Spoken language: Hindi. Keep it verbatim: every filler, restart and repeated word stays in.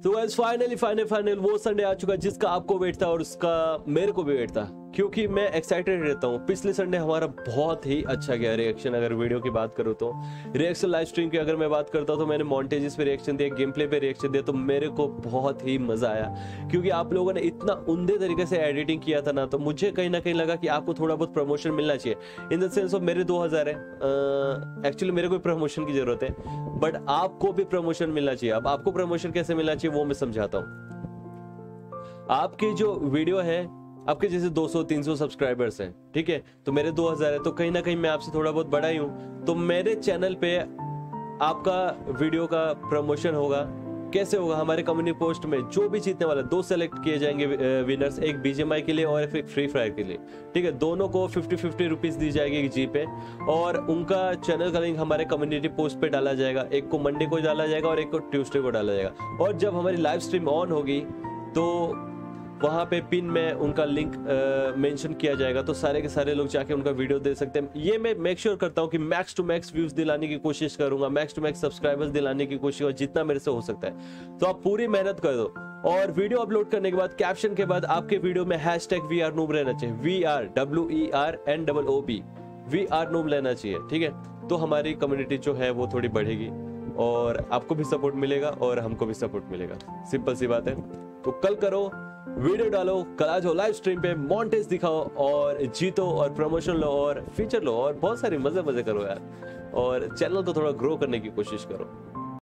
तो गाइस फाइनली फाइनल फाइनल वो संडे आ चुका है जिसका आपको वेट था और उसका मेरे को भी वेट था, क्योंकि मैं एक्साइटेड रहता हूँ। पिछले संडे हमारा बहुत ही अच्छा गया रिएक्शन। अगर वीडियो की बात करूँ तो रिएक्शन लाइव स्ट्रीम की अगर मैं बात करता हूँ तो मैंने मॉन्टेजेस पे रिएक्शन दिया, गेम प्ले पे रिएक्शन दिया, तो मेरे को बहुत ही मजा आया, क्योंकि आप लोगों ने इतना उम्दे तरीके से एडिटिंग किया था ना, तो मुझे कहीं ना कहीं लगा कि आपको थोड़ा बहुत प्रमोशन मिलना चाहिए। इन द सेंस ऑफ मेरे दो हजार है, एक्चुअली मेरे को प्रमोशन की जरूरत है, बट आपको भी प्रमोशन मिलना चाहिए। अब आपको प्रमोशन कैसे मिलना चाहिए वो मैं समझाता हूँ। आपकी जो वीडियो है, आपके जैसे दो सौ तीन सौ सब्सक्राइबर्स हैं, ठीक है, तो मेरे दो हजार है, तो कहीं ना कहीं मैं आपसे थोड़ा बहुत बड़ा ही हूं, तो मेरे चैनल पे आपका वीडियो का प्रमोशन होगा। कैसे होगा? हमारे कम्युनिटी पोस्ट में जो भी जीतने वाला, दो सेलेक्ट किए जाएंगे विनर्स, एक बीजीएमआई के लिए और एक फ्री फायर के लिए, ठीक है। दोनों को फिफ्टी फिफ्टी रुपीज दी जाएगी जी पे, और उनका चैनल का लिंक हमारे कम्युनिटी पोस्ट पे डाला जाएगा। एक को मंडे को डाला जाएगा और एक को ट्यूसडे को डाला जाएगा। और जब हमारी लाइव स्ट्रीम ऑन होगी तो वहाँ पे पिन में उनका लिंक मेंशन किया जाएगा, तो सारे के सारे लोग जाके उनका वीडियो दे सकते हैं। ये मैं मेक श्योर करता हूँ कि मैक्स टू मैक्स व्यूज दिलाने की कोशिश करूंगा, मैक्स टू मैक्स सब्सक्राइबर्स दिलाने की कोशिश करूंगा, जितना मेरे से हो सकता है। तो आप पूरी मेहनत कर दो, और वीडियो अपलोड करने के बाद कैप्शन के बाद आपके वीडियो में hashtag we are noob रहना चाहिए। We are W E R N double O B, we are noob लेना चाहिए, ठीक है। तो हमारी कम्युनिटी जो है वो थोड़ी बढ़ेगी और आपको भी सपोर्ट मिलेगा और हमको भी सपोर्ट मिलेगा। सिंपल सी बात है। तो कल करो, वीडियो डालो, कल आ जाओ लाइव स्ट्रीम पे, मॉन्टेज दिखाओ और जीतो और प्रमोशन लो और फीचर लो और बहुत सारे मजे मजे करो यार, और चैनल को थोड़ा ग्रो करने की कोशिश करो।